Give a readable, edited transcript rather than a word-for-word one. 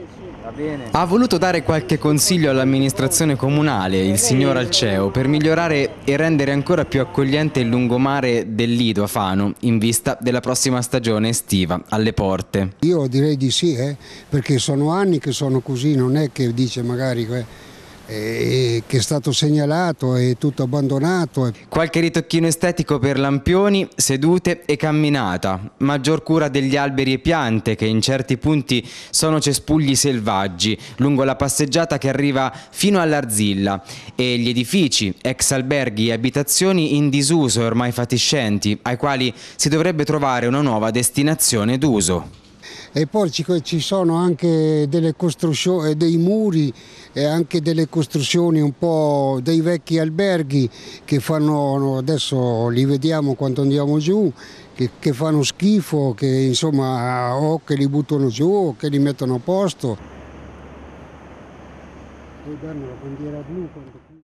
Ha voluto dare qualche consiglio all'amministrazione comunale, il signor Alceo, per migliorare e rendere ancora più accogliente il lungomare del Lido a Fano, in vista della prossima stagione estiva, alle porte. Io direi di sì, perché sono anni che sono così, non è che dice magari che è stato segnalato e tutto abbandonato. Qualche ritocchino estetico per lampioni, sedute e camminata, maggior cura degli alberi e piante che in certi punti sono cespugli selvaggi, lungo la passeggiata che arriva fino all'Arzilla, e gli edifici, ex alberghi e abitazioni in disuso e ormai fatiscenti, ai quali si dovrebbe trovare una nuova destinazione d'uso. E poi ci sono anche delle costruzioni, dei muri e anche delle costruzioni un po' dei vecchi alberghi che fanno, adesso li vediamo quando andiamo giù, che fanno schifo, che insomma o che li buttano giù o che li mettono a posto. Poi danno la bandiera blu quando...